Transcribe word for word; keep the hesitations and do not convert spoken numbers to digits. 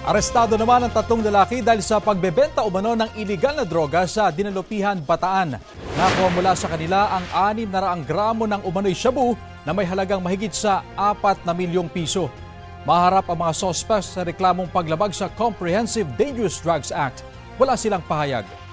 Arestado naman ang tatlong lalaki dahil sa pagbebenta umano ng iligal na droga sa Dinalupihan, Bataan. Nakuha mula sa kanila ang anim na raang gramo ng umano'y shabu na may halagang mahigit sa apat na milyong piso. Maharap ang mga suspects sa reklamong paglabag sa Comprehensive Dangerous Drugs Act. Wala silang pahayag.